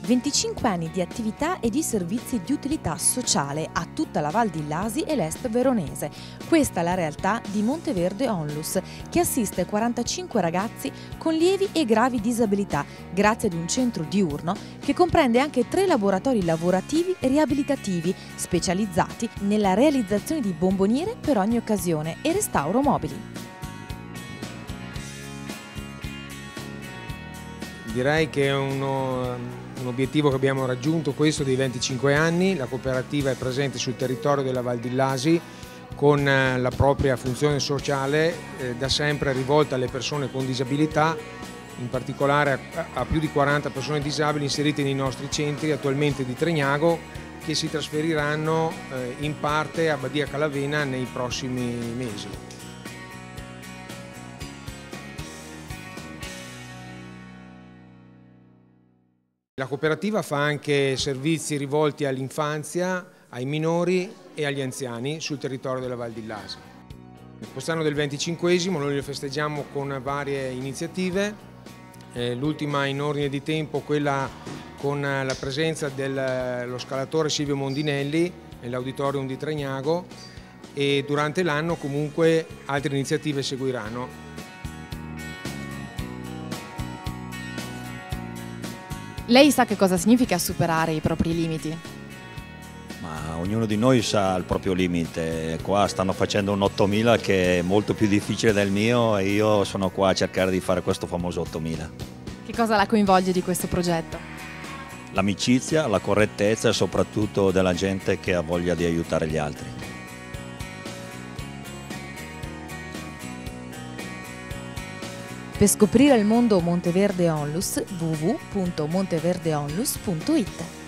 25 anni di attività e di servizi di utilità sociale a tutta la Val di Lasi e l'Est veronese. Questa è la realtà di Monteverde Onlus, che assiste 45 ragazzi con lievi e gravi disabilità, grazie ad un centro diurno che comprende anche 3 laboratori lavorativi e riabilitativi specializzati nella realizzazione di bomboniere per ogni occasione e restauro mobili. Direi che è un obiettivo che abbiamo raggiunto, questo dei 25 anni. La cooperativa è presente sul territorio della Val di Lasi con la propria funzione sociale da sempre rivolta alle persone con disabilità, in particolare a più di 40 persone disabili inserite nei nostri centri attualmente di Tregnago, che si trasferiranno in parte a Badia Calavena nei prossimi mesi. La cooperativa fa anche servizi rivolti all'infanzia, ai minori e agli anziani sul territorio della Val di Lasi. Quest'anno del 25esimo noi lo festeggiamo con varie iniziative, l'ultima in ordine di tempo quella con la presenza dello scalatore Silvio Mondinelli nell'auditorium di Tregnago, e durante l'anno comunque altre iniziative seguiranno. Lei sa che cosa significa superare i propri limiti? Ma ognuno di noi sa il proprio limite. Qua stanno facendo un 8000 che è molto più difficile del mio e io sono qua a cercare di fare questo famoso 8000. Che cosa la coinvolge di questo progetto? L'amicizia, la correttezza e soprattutto della gente che ha voglia di aiutare gli altri. Per scoprire il mondo Monteverde Onlus, www.monteverdeonlus.it.